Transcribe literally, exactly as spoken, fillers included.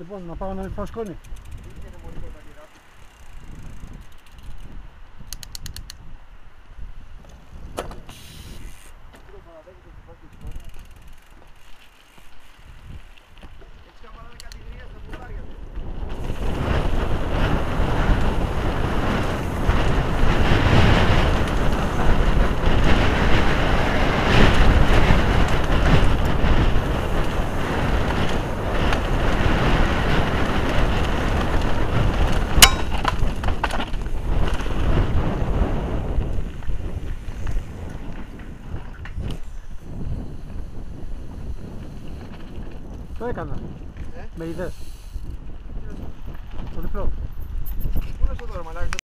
Λοιπόν, να πάω να μην φάω σκόνη. Το έκανα. Ε? Με είδες.